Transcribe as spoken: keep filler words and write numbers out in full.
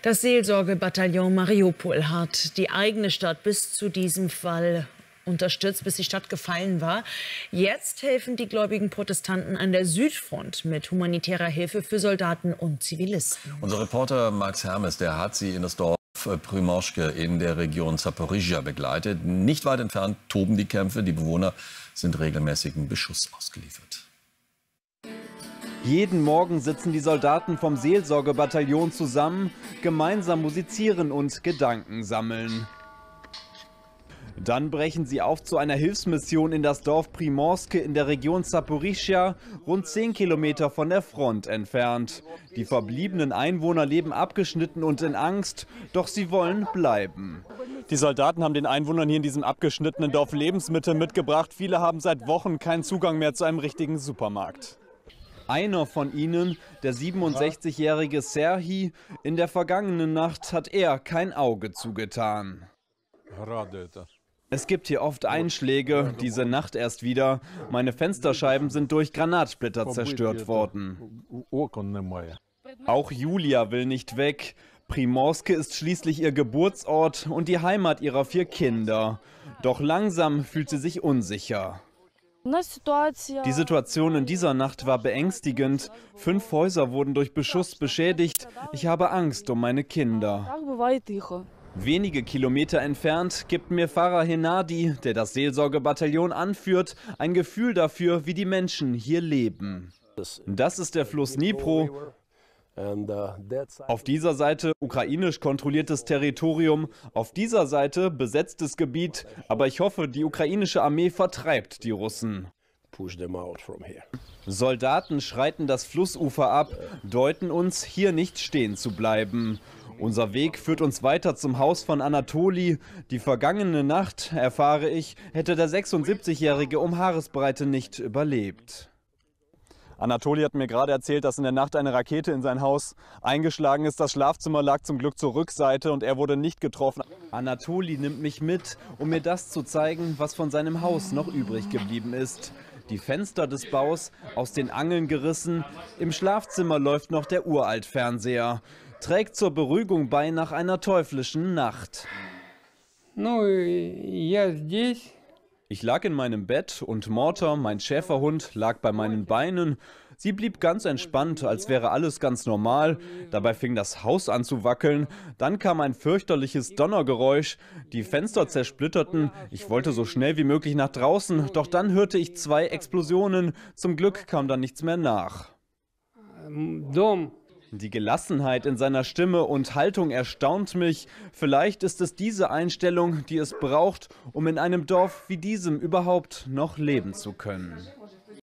Das Seelsorgebataillon Mariupol hat die eigene Stadt bis zu diesem Fall unterstützt, bis die Stadt gefallen war. Jetzt helfen die gläubigen Protestanten an der Südfront mit humanitärer Hilfe für Soldaten und Zivilisten. Unser Reporter Max Hermes, der hat sie in das Dorf Primorske in der Region Zaporizhzhia begleitet. Nicht weit entfernt toben die Kämpfe. Die Bewohner sind regelmäßigem Beschuss ausgeliefert. Jeden Morgen sitzen die Soldaten vom Seelsorgebataillon zusammen, gemeinsam musizieren und Gedanken sammeln. Dann brechen sie auf zu einer Hilfsmission in das Dorf Primorske in der Region Zaporizhzhia, rund zehn Kilometer von der Front entfernt. Die verbliebenen Einwohner leben abgeschnitten und in Angst, doch sie wollen bleiben. Die Soldaten haben den Einwohnern hier in diesem abgeschnittenen Dorf Lebensmittel mitgebracht. Viele haben seit Wochen keinen Zugang mehr zu einem richtigen Supermarkt. Einer von ihnen, der siebenundsechzigjährige Serhii, in der vergangenen Nacht hat er kein Auge zugetan. Es gibt hier oft Einschläge, diese Nacht erst wieder. Meine Fensterscheiben sind durch Granatsplitter zerstört worden. Auch Julia will nicht weg. Primorske ist schließlich ihr Geburtsort und die Heimat ihrer vier Kinder. Doch langsam fühlt sie sich unsicher. Die Situation in dieser Nacht war beängstigend. Fünf Häuser wurden durch Beschuss beschädigt. Ich habe Angst um meine Kinder. Wenige Kilometer entfernt gibt mir Pfarrer Hennadi, der das Seelsorgebataillon anführt, ein Gefühl dafür, wie die Menschen hier leben. Das ist der Fluss Dnipro. Auf dieser Seite ukrainisch kontrolliertes Territorium, auf dieser Seite besetztes Gebiet. Aber ich hoffe, die ukrainische Armee vertreibt die Russen. Soldaten schreiten das Flussufer ab, deuten uns, hier nicht stehen zu bleiben. Unser Weg führt uns weiter zum Haus von Anatoli. Die vergangene Nacht, erfahre ich, hätte der sechsundsiebzigjährige um Haaresbreite nicht überlebt. Anatoli hat mir gerade erzählt, dass in der Nacht eine Rakete in sein Haus eingeschlagen ist. Das Schlafzimmer lag zum Glück zur Rückseite und er wurde nicht getroffen. Anatoli nimmt mich mit, um mir das zu zeigen, was von seinem Haus noch übrig geblieben ist. Die Fenster des Baus aus den Angeln gerissen. Im Schlafzimmer läuft noch der Uraltfernseher. Trägt zur Beruhigung bei nach einer teuflischen Nacht. Ich lag in meinem Bett und Mortar, mein Schäferhund, lag bei meinen Beinen. Sie blieb ganz entspannt, als wäre alles ganz normal. Dabei fing das Haus an zu wackeln. Dann kam ein fürchterliches Donnergeräusch. Die Fenster zersplitterten. Ich wollte so schnell wie möglich nach draußen, doch dann hörte ich zwei Explosionen. Zum Glück kam da nichts mehr nach. Die Gelassenheit in seiner Stimme und Haltung erstaunt mich. Vielleicht ist es diese Einstellung, die es braucht, um in einem Dorf wie diesem überhaupt noch leben zu können.